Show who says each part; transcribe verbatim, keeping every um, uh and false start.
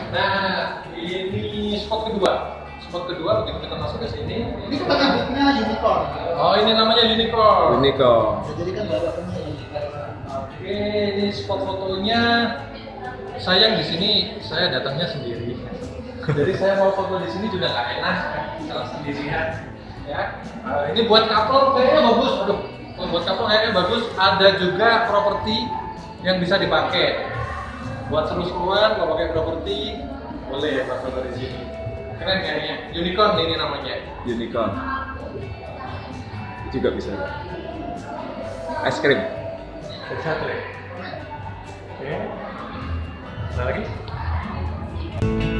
Speaker 1: Nah, ini spot kedua. Spot kedua begitu kita masuk ke sini.
Speaker 2: Ini kan buktinya unicorn.
Speaker 1: Oh, ini namanya unicorn.
Speaker 3: Unicorn.
Speaker 2: Ya, jadi kan baru apanya ini.
Speaker 1: Oke, ini spot fotonya. Sayang di sini saya datangnya sendiri. Jadi saya mau foto di sini juga nggak enak kalau sendirian. Ya, uh, ini buat couple kayaknya bagus. Aduh, kalau buat couple kayaknya bagus. Ada juga properti yang bisa dipakai. Buat seru-seruan kalau pakai properti boleh ya Pak foto di sini. Keren kayaknya. Unicorn ini namanya.
Speaker 3: Unicorn. Juga bisa. Es krim.
Speaker 1: Exactly. Oke. Ada lagi?